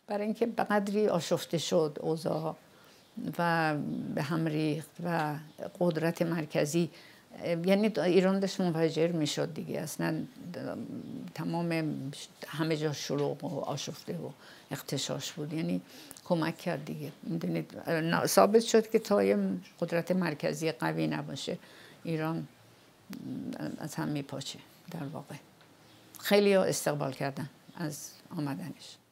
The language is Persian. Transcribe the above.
برای اینکه به قدری آشفته شد اوضاع و به هم ریخت و قدرت مرکزی، یعنی ایران داشت منفجر میشد دیگه، اصلا تمام همه جا شلوغ و آشفته و اغتشاش بود، یعنی کمک کرد دیگه. میدونید ثابت شد که تا یه قدرت مرکزی قوی نباشه ایران از هم میپاچه. در واقع خیلی ها استقبال کردن از آمدنش.